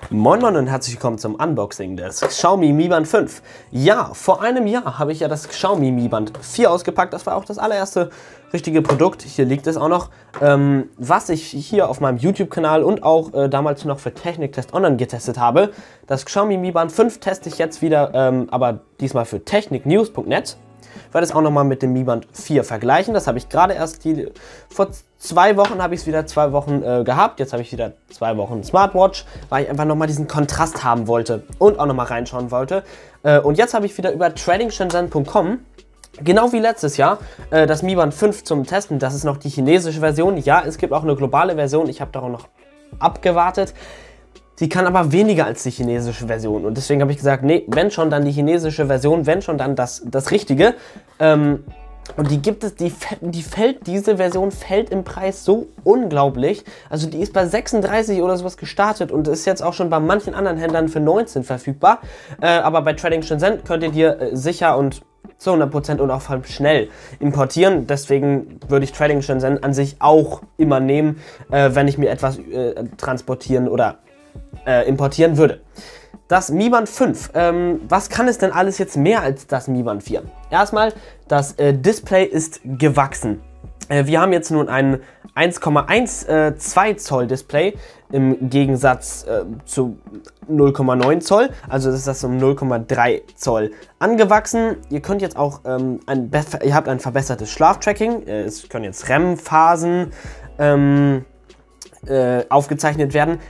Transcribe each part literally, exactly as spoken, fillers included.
Moin Moin und herzlich willkommen zum Unboxing des Xiaomi Mi Band fünf. Ja, vor einem Jahr habe ich ja das Xiaomi Mi Band vier ausgepackt. Das war auch das allererste richtige Produkt. Hier liegt es auch noch, ähm, was ich hier auf meinem YouTube-Kanal und auch äh, damals noch für Techniktest Online getestet habe. Das Xiaomi Mi Band fünf teste ich jetzt wieder, ähm, aber diesmal für techniknews punkt net. Ich werde es auch nochmal mit dem Mi Band vier vergleichen. Das habe ich gerade erst die, vor zwei Wochen habe ich es wieder zwei Wochen äh, gehabt. Jetzt habe ich wieder zwei Wochen Smartwatch, weil ich einfach nochmal diesen Kontrast haben wollte und auch nochmal reinschauen wollte. Äh, und jetzt habe ich wieder über trading shenzhen punkt com, genau wie letztes Jahr, äh, das Mi Band fünf zum Testen. Das ist noch die chinesische Version. Ja, es gibt auch eine globale Version. Ich habe darauf noch abgewartet. Sie kann aber weniger als die chinesische Version und deswegen habe ich gesagt, nee, wenn schon, dann die chinesische Version, wenn schon, dann das, das Richtige. Ähm, und die gibt es, die, die fällt, diese Version fällt im Preis so unglaublich. Also die ist bei sechsunddreißig oder sowas gestartet und ist jetzt auch schon bei manchen anderen Händlern für neunzehn verfügbar. Äh, aber bei Trading Shenzhen könnt ihr dir äh, sicher und zu hundert Prozent und auch vor allem schnell importieren. Deswegen würde ich Trading Shenzhen an sich auch immer nehmen, äh, wenn ich mir etwas äh, transportieren oder Äh, importieren würde. Das Mi Band fünf, ähm, was kann es denn alles jetzt mehr als das Mi Band vier? Erstmal, das äh, Display ist gewachsen. Äh, wir haben jetzt nun ein eins Komma zwölf Zoll Display im Gegensatz äh, zu null Komma neun Zoll, also ist das um null Komma drei Zoll angewachsen. Ihr könnt jetzt auch ähm, ein, ihr habt ein verbessertes Schlaftracking, äh, es können jetzt R E M-Phasen ähm, äh, aufgezeichnet werden.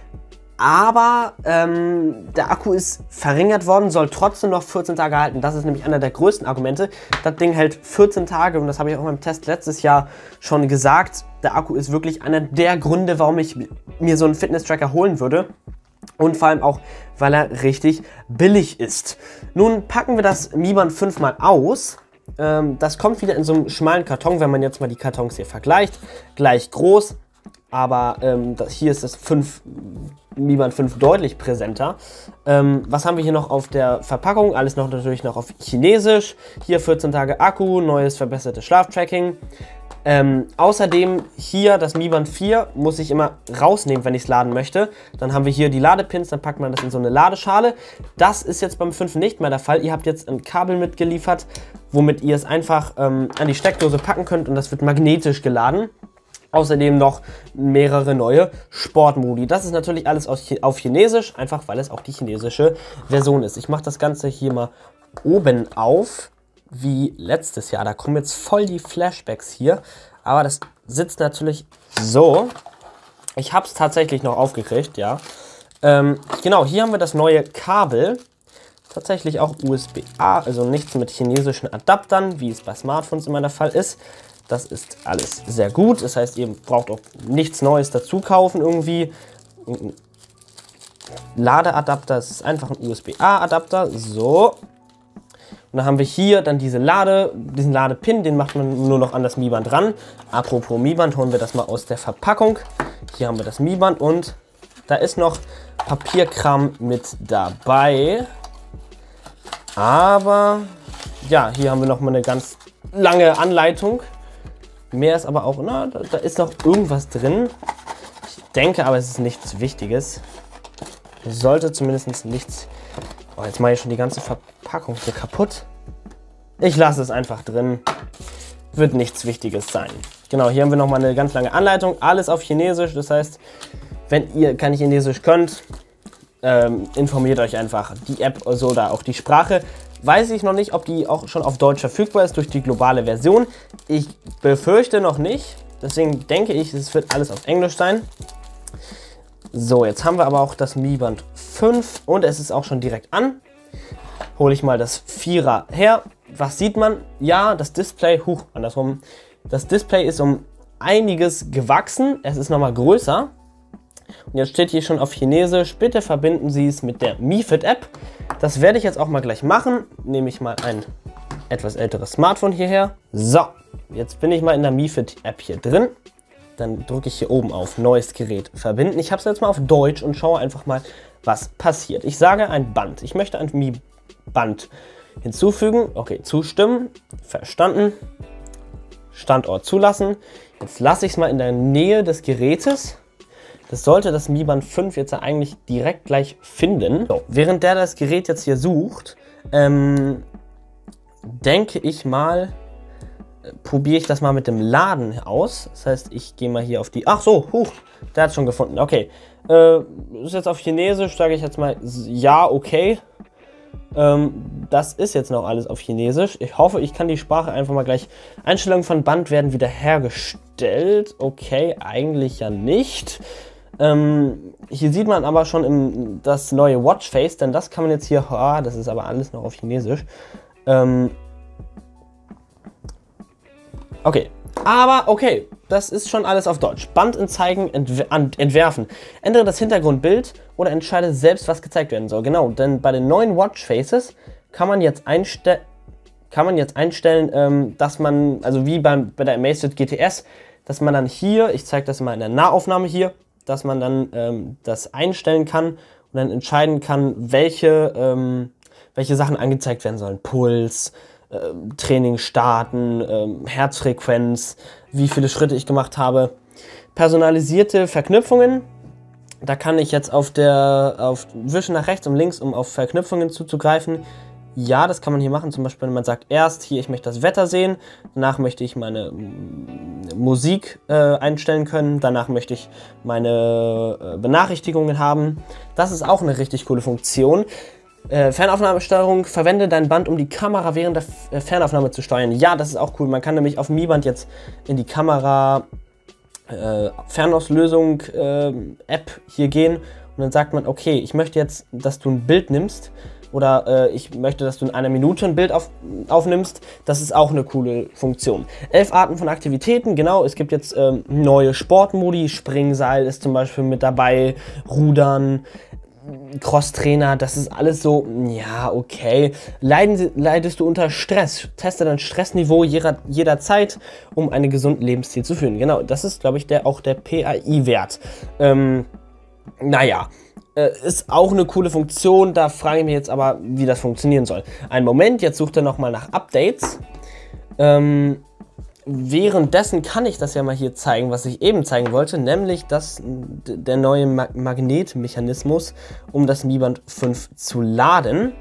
Aber ähm, der Akku ist verringert worden, soll trotzdem noch vierzehn Tage halten. Das ist nämlich einer der größten Argumente. Das Ding hält vierzehn Tage und das habe ich auch beim Test letztes Jahr schon gesagt. Der Akku ist wirklich einer der Gründe, warum ich mir so einen Fitness-Tracker holen würde. Und vor allem auch, weil er richtig billig ist. Nun packen wir das Mi Band fünf mal aus. Ähm, das kommt wieder in so einem schmalen Karton, wenn man jetzt mal die Kartons hier vergleicht. Gleich groß. Aber ähm, das, hier ist das Mi Band fünf deutlich präsenter. Ähm, was haben wir hier noch auf der Verpackung? Alles noch natürlich noch auf Chinesisch. Hier vierzehn Tage Akku, neues verbessertes Schlaftracking. Ähm, außerdem hier das Mi Band vier muss ich immer rausnehmen, wenn ich es laden möchte. Dann haben wir hier die Ladepins, dann packt man das in so eine Ladeschale. Das ist jetzt beim fünf nicht mehr der Fall. Ihr habt jetzt ein Kabel mitgeliefert, womit ihr es einfach ähm, an die Steckdose packen könnt und das wird magnetisch geladen. Außerdem noch mehrere neue Sportmodi. Das ist natürlich alles auf Chinesisch, einfach weil es auch die chinesische Version ist. Ich mache das Ganze hier mal oben auf, wie letztes Jahr. Da kommen jetzt voll die Flashbacks hier, aber das sitzt natürlich so. Ich habe es tatsächlich noch aufgekriegt, ja. Ähm, genau, hier haben wir das neue Kabel. Tatsächlich auch U S B A, also nichts mit chinesischen Adaptern, wie es bei Smartphones immer der Fall ist. Das ist alles sehr gut. Das heißt, ihr braucht auch nichts Neues dazu kaufen irgendwie. Ein Ladeadapter, es ist einfach ein U S B A-Adapter. So. Und dann haben wir hier dann diese Lade, diesen Ladepin, den macht man nur noch an das Mi Band ran. Apropos Mi Band, holen wir das mal aus der Verpackung. Hier haben wir das Mi Band und da ist noch Papierkram mit dabei. Aber ja, hier haben wir noch mal eine ganz lange Anleitung. Mehr ist aber auch, na, da, da ist noch irgendwas drin. Ich denke aber, es ist nichts Wichtiges. Sollte zumindest nichts... Oh, jetzt mache ich schon die ganze Verpackung hier kaputt. Ich lasse es einfach drin. Wird nichts Wichtiges sein. Genau, hier haben wir nochmal eine ganz lange Anleitung. Alles auf Chinesisch. Das heißt, wenn ihr kein Chinesisch könnt, ähm, informiert euch einfach. Die App oder so, oder auch die Sprache. Weiß ich noch nicht, ob die auch schon auf Deutsch verfügbar ist durch die globale Version. Ich befürchte noch nicht. Deswegen denke ich, es wird alles auf Englisch sein. So, jetzt haben wir aber auch das Mi Band fünf und es ist auch schon direkt an. Hole ich mal das Vierer her. Was sieht man? Ja, das Display, huch, andersrum. Das Display ist um einiges gewachsen. Es ist nochmal größer. Und jetzt steht hier schon auf Chinesisch, bitte verbinden Sie es mit der Mi Fit App. Das werde ich jetzt auch mal gleich machen. Nehme ich mal ein etwas älteres Smartphone hierher. So, jetzt bin ich mal in der Mi Fit App hier drin. Dann drücke ich hier oben auf Neues Gerät verbinden. Ich habe es jetzt mal auf Deutsch und schaue einfach mal, was passiert. Ich sage ein Band. Ich möchte ein Mi Band hinzufügen. Okay, zustimmen. Verstanden. Standort zulassen. Jetzt lasse ich es mal in der Nähe des Gerätes. Das sollte das Mi Band fünf jetzt eigentlich direkt gleich finden. So, während der das Gerät jetzt hier sucht, ähm, denke ich mal, äh, probiere ich das mal mit dem Laden aus. Das heißt, ich gehe mal hier auf die... Ach so, huch, der hat es schon gefunden. Okay, äh, ist jetzt auf Chinesisch, sage ich jetzt mal ja, okay. Ähm, das ist jetzt noch alles auf Chinesisch. Ich hoffe, ich kann die Sprache einfach mal gleich... Einstellungen von Band werden wiederhergestellt. Okay, eigentlich ja nicht. Ähm, hier sieht man aber schon im, das neue Watchface, denn das kann man jetzt hier... Ah, das ist aber alles noch auf Chinesisch. Ähm, okay, aber okay, das ist schon alles auf Deutsch. Bandanzeigen entwer entwerfen. Ändere das Hintergrundbild oder entscheide selbst, was gezeigt werden soll. Genau, denn bei den neuen Watchfaces kann man jetzt einstellen, kann man jetzt einstellen, ähm, dass man, also wie beim, bei der Amazfit G T S, dass man dann hier, ich zeige das mal in der Nahaufnahme hier, dass man dann ähm, das einstellen kann und dann entscheiden kann, welche, ähm, welche Sachen angezeigt werden sollen. Puls, äh, Training starten, äh, Herzfrequenz, wie viele Schritte ich gemacht habe. Personalisierte Verknüpfungen. Da kann ich jetzt auf der, auf Wischen nach rechts und links, um auf Verknüpfungen zuzugreifen. Ja, das kann man hier machen. Zum Beispiel, wenn man sagt, erst hier, ich möchte das Wetter sehen. Danach möchte ich meine Musik äh, einstellen können. Danach möchte ich meine äh, Benachrichtigungen haben. Das ist auch eine richtig coole Funktion. Äh, Fernaufnahmesteuerung, verwende dein Band, um die Kamera während der F äh, Fernaufnahme zu steuern. Ja, das ist auch cool. Man kann nämlich auf dem Mi Band jetzt in die Kamera äh, Fernauslösung äh, App hier gehen und dann sagt man, okay, ich möchte jetzt, dass du ein Bild nimmst oder äh, ich möchte, dass du in einer Minute ein Bild auf, aufnimmst. Das ist auch eine coole Funktion. Elf Arten von Aktivitäten, genau, es gibt jetzt ähm, neue Sportmodi, Springseil ist zum Beispiel mit dabei, Rudern, Crosstrainer, das ist alles so, ja, okay. Leiden, leidest du unter Stress? Teste dein Stressniveau jeder, jederzeit, um einen gesunden Lebensstil zu führen. Genau, das ist, glaube ich, der, auch der P A I-Wert. Ähm, naja, äh, ist auch eine coole Funktion, da frage ich mich jetzt aber, wie das funktionieren soll. Einen Moment, jetzt sucht er nochmal nach Updates. Ähm, Währenddessen kann ich das ja mal hier zeigen, was ich eben zeigen wollte, nämlich das, der neue Ma Magnetmechanismus, um das Mi Band fünf zu laden.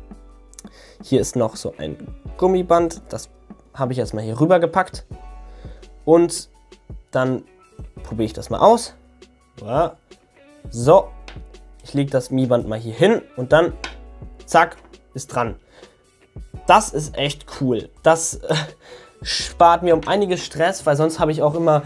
Hier ist noch so ein Gummiband, das habe ich jetzt mal hier rüber gepackt und dann probiere ich das mal aus. Ja. So, ich lege das Mi Band mal hier hin und dann, zack, ist dran. Das ist echt cool. Das äh, spart mir um einiges Stress, weil sonst habe ich auch immer,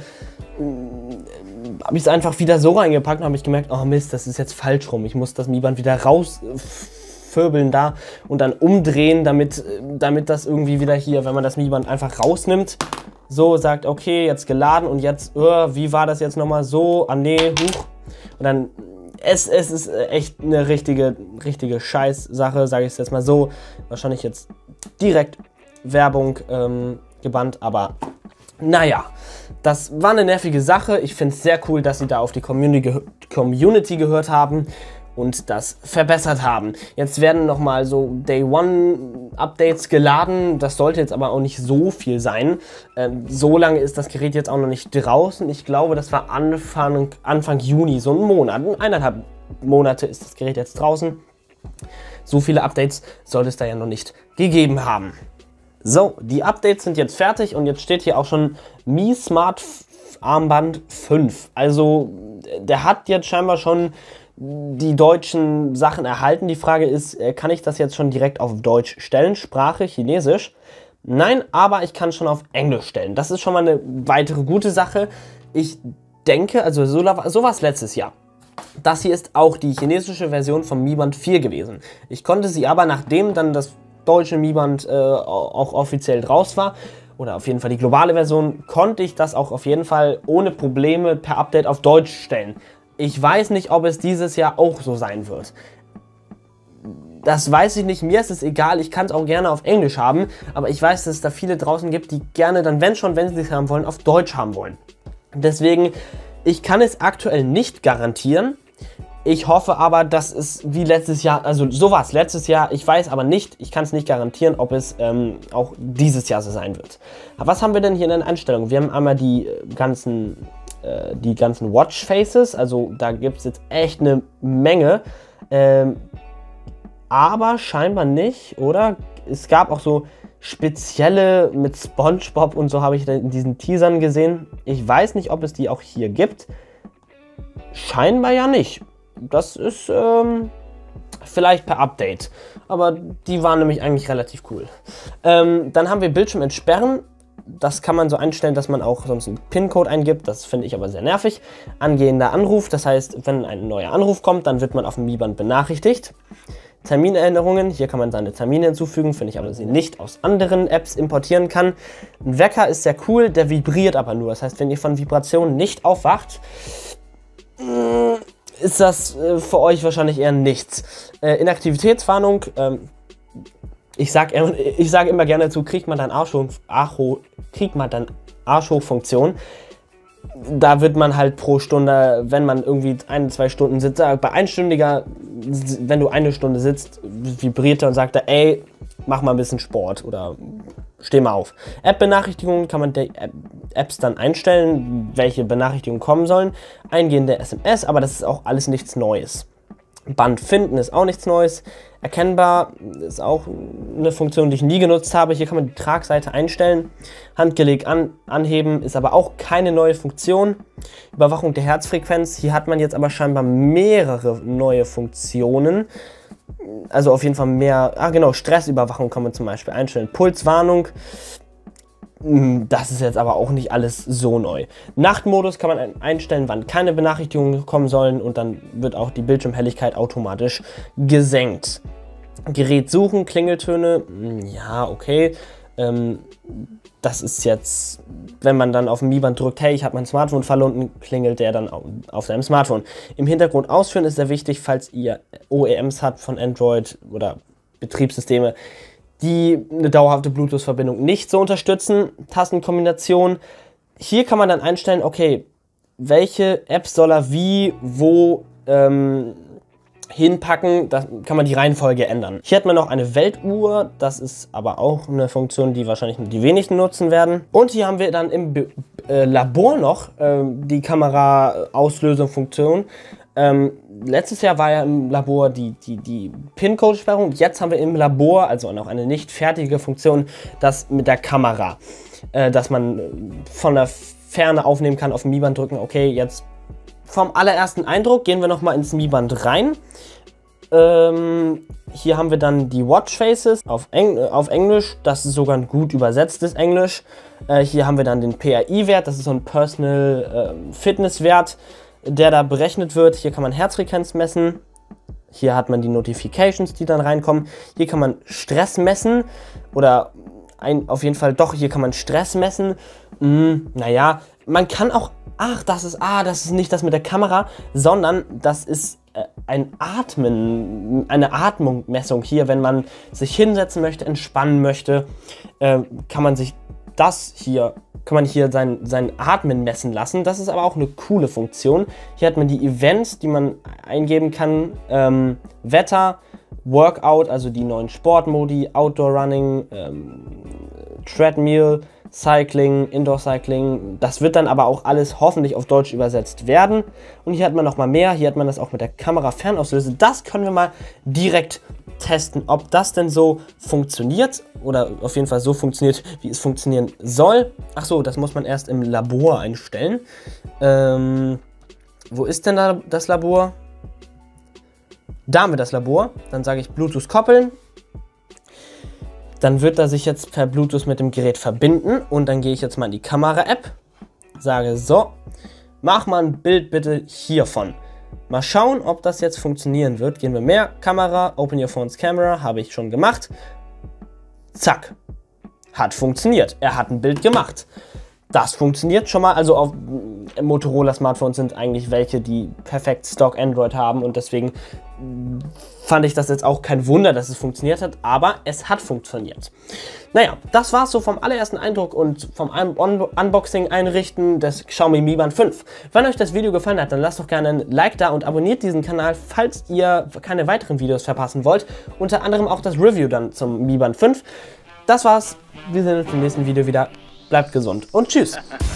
äh, habe ich es einfach wieder so reingepackt und habe ich gemerkt, oh Mist, das ist jetzt falsch rum. Ich muss das Mi Band wieder rausfirbeln da und dann umdrehen, damit, damit das irgendwie wieder hier, wenn man das Mi Band einfach rausnimmt, so sagt, okay, jetzt geladen und jetzt, uh, wie war das jetzt nochmal so, ah nee, huch. Und dann, es, es ist echt eine richtige, richtige Scheiß-Sache, sage ich es jetzt mal so. Wahrscheinlich jetzt direkt Werbung ähm, gebannt, aber naja, das war eine nervige Sache. Ich finde es sehr cool, dass sie da auf die Community, ge Community gehört haben und das verbessert haben. Jetzt werden nochmal so Day One Updates geladen, das sollte jetzt aber auch nicht so viel sein. Ähm, so lange ist das Gerät jetzt auch noch nicht draußen. Ich glaube, das war Anfang, Anfang Juni, so ein Monat, eineinhalb Monate ist das Gerät jetzt draußen. So viele Updates sollte es da ja noch nicht gegeben haben. So, die Updates sind jetzt fertig und jetzt steht hier auch schon Mi Smart Armband fünf. Also der hat jetzt scheinbar schon die deutschen Sachen erhalten. Die Frage ist, kann ich das jetzt schon direkt auf Deutsch stellen? Sprache Chinesisch? Nein, aber ich kann schon auf Englisch stellen. Das ist schon mal eine weitere gute Sache. Ich denke, also so, so war es letztes Jahr. Das hier ist auch die chinesische Version vom Mi Band vier gewesen. Ich konnte sie aber, nachdem dann das deutsche Mi Band äh, auch offiziell draus war, oder auf jeden Fall die globale Version, konnte ich das auch auf jeden Fall ohne Probleme per Update auf Deutsch stellen. Ich weiß nicht, ob es dieses Jahr auch so sein wird. Das weiß ich nicht, mir ist es egal, ich kann es auch gerne auf Englisch haben, aber ich weiß, dass es da viele draußen gibt, die gerne dann, wenn schon, wenn sie es haben wollen, auf Deutsch haben wollen. Deswegen, ich kann es aktuell nicht garantieren. Ich hoffe aber, dass es wie letztes Jahr, also so war es letztes Jahr, ich weiß aber nicht, ich kann es nicht garantieren, ob es ähm, auch dieses Jahr so sein wird. Aber was haben wir denn hier in den Einstellungen? Wir haben einmal die ganzen äh, die ganzen Watchfaces. Also da gibt es jetzt echt eine Menge. Ähm, aber scheinbar nicht, oder? Es gab auch so spezielle mit SpongeBob und so habe ich in diesen Teasern gesehen. Ich weiß nicht, ob es die auch hier gibt. Scheinbar ja nicht. Das ist ähm, vielleicht per Update. Aber die waren nämlich eigentlich relativ cool. Ähm, dann haben wir Bildschirm entsperren. Das kann man so einstellen, dass man auch sonst einen PIN-Code eingibt. Das finde ich aber sehr nervig. Angehender Anruf. Das heißt, wenn ein neuer Anruf kommt, dann wird man auf dem Mi-Band benachrichtigt. Terminerinnerungen, hier kann man seine Termine hinzufügen, finde ich aber, dass sie nicht aus anderen Apps importieren kann. Ein Wecker ist sehr cool, der vibriert aber nur. Das heißt, wenn ihr von Vibrationen nicht aufwacht, ist das für euch wahrscheinlich eher nichts. Inaktivitätswarnung, ich sage ich sag immer gerne dazu, kriegt man dann Arsch hoch, kriegt man dann Arsch hoch Funktion. Da wird man halt pro Stunde, wenn man irgendwie ein, zwei Stunden sitzt, bei einstündiger, wenn du eine Stunde sitzt, vibriert er und sagt er, ey, mach mal ein bisschen Sport oder steh mal auf. App-Benachrichtigungen kann man die Apps dann einstellen, welche Benachrichtigungen kommen sollen. Eingehende S M S, aber das ist auch alles nichts Neues. Band finden ist auch nichts Neues. Erkennbar ist auch eine Funktion, die ich nie genutzt habe. Hier kann man die Tragseite einstellen. Handgelenk an, anheben ist aber auch keine neue Funktion. Überwachung der Herzfrequenz. Hier hat man jetzt aber scheinbar mehrere neue Funktionen. Also auf jeden Fall mehr. Ah genau, Stressüberwachung kann man zum Beispiel einstellen. Pulswarnung. Das ist jetzt aber auch nicht alles so neu. Nachtmodus kann man einstellen, wann keine Benachrichtigungen kommen sollen und dann wird auch die Bildschirmhelligkeit automatisch gesenkt. Gerät suchen, Klingeltöne, ja okay. Ähm, das ist jetzt, wenn man dann auf dem Mi-Band drückt, hey, ich habe mein Smartphone verloren, klingelt der dann auf seinem Smartphone. Im Hintergrund ausführen ist sehr wichtig, falls ihr O E Ms habt von Android oder Betriebssysteme, die eine dauerhafte Bluetooth-Verbindung nicht so unterstützen. Tastenkombination. Hier kann man dann einstellen, okay, welche Apps soll er wie, wo ähm, hinpacken. Da kann man die Reihenfolge ändern. Hier hat man noch eine Weltuhr. Das ist aber auch eine Funktion, die wahrscheinlich nur die wenigsten nutzen werden. Und hier haben wir dann im Be äh, Labor noch äh, die Kamera-Auslösung-Funktion. Ähm, letztes Jahr war ja im Labor die, die, die PIN-Code-Sperrung. Jetzt haben wir im Labor, also noch eine nicht fertige Funktion, das mit der Kamera. Äh, dass man von der Ferne aufnehmen kann, auf dem Mi-Band drücken. Okay, jetzt vom allerersten Eindruck gehen wir nochmal ins Mi-Band rein. Ähm, hier haben wir dann die Watchfaces auf, Eng auf Englisch. Das ist sogar ein gut übersetztes Englisch. Äh, hier haben wir dann den P R I-Wert. Das ist so ein Personal äh, Fitness-Wert, der da berechnet wird. Hier kann man Herzfrequenz messen. Hier hat man die Notifications, die dann reinkommen. Hier kann man Stress messen. Oder ein, auf jeden Fall doch, hier kann man Stress messen. Hm, naja, man kann auch... Ach, das ist... Ah, das ist nicht das mit der Kamera, sondern das ist äh, ein Atmen, eine Atmungsmessung. Hier, wenn man sich hinsetzen möchte, entspannen möchte, äh, kann man sich das hier... kann man hier sein, sein Atmen messen lassen. Das ist aber auch eine coole Funktion. Hier hat man die Events, die man eingeben kann. Ähm, Wetter, Workout, also die neuen Sportmodi, Outdoor Running, ähm, Treadmill, Cycling, Indoor Cycling. Das wird dann aber auch alles hoffentlich auf Deutsch übersetzt werden. Und hier hat man noch mal mehr. Hier hat man das auch mit der Kamera Fernauslöse. Das können wir mal direkt testen, ob das denn so funktioniert oder auf jeden Fall so funktioniert, wie es funktionieren soll. Ach so, das muss man erst im Labor einstellen. Ähm, wo ist denn da das Labor? Da haben wir das Labor. Dann sage ich Bluetooth koppeln. Dann wird er sich jetzt per Bluetooth mit dem Gerät verbinden und dann gehe ich jetzt mal in die Kamera-App, sage so, mach mal ein Bild bitte hiervon. Mal schauen, ob das jetzt funktionieren wird. Gehen wir mehr, Kamera, Open Your Phone's Camera, habe ich schon gemacht. Zack, hat funktioniert. Er hat ein Bild gemacht. Das funktioniert schon mal, also auf Motorola Smartphones sind eigentlich welche, die perfekt Stock Android haben und deswegen fand ich das jetzt auch kein Wunder, dass es funktioniert hat, aber es hat funktioniert. Naja, das war es so vom allerersten Eindruck und vom Un Un Unboxing einrichten des Xiaomi Mi Band fünf. Wenn euch das Video gefallen hat, dann lasst doch gerne ein Like da und abonniert diesen Kanal, falls ihr keine weiteren Videos verpassen wollt. Unter anderem auch das Review dann zum Mi Band fünf. Das war's, wir sehen uns im nächsten Video wieder. Bleibt gesund und tschüss!